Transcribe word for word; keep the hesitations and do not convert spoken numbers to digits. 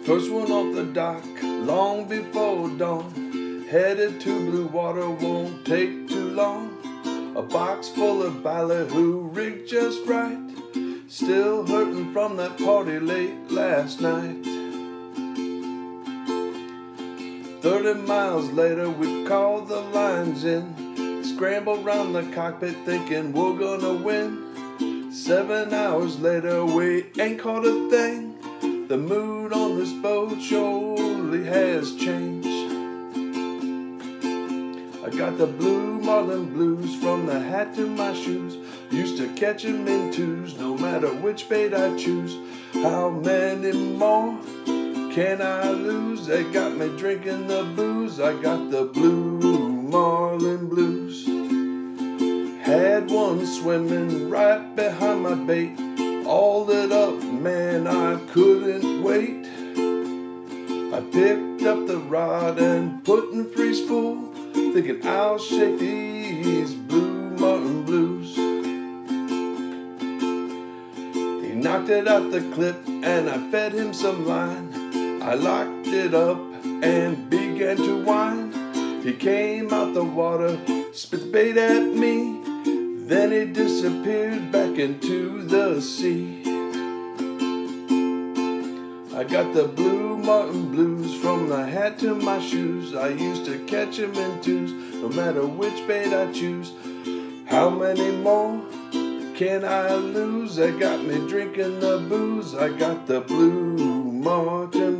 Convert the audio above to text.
First one off the dock, long before dawn. Headed to blue water, won't take too long. A box full of ballyhoo, rigged just right. Still hurting from that party late last night. Thirty miles later, we called the lines in. Scrambled round the cockpit thinking we're gonna win. Seven hours later, we ain't caught a thing. The mood on this boat surely has changed. I got the blue marlin blues from the hat to my shoes. Used to catch 'em in twos, no matter which bait I choose. How many more can I lose? They got me drinking the booze. I got the blue marlin blues. Had one swimming right behind my bait. All lit up, man, I couldn't wait. I picked up the rod and put in free spool, thinking I'll shake these blue marlin blues. He knocked it out the clip and I fed him some line. I locked it up and began to whine. He came out the water, spit the bait at me. Then he disappeared back into the sea. I got the blue marlin blues from the hat to my shoes. I used to catch 'em in twos, no matter which bait I choose. How many more can I lose? They got me drinking the booze. I got the blue marlin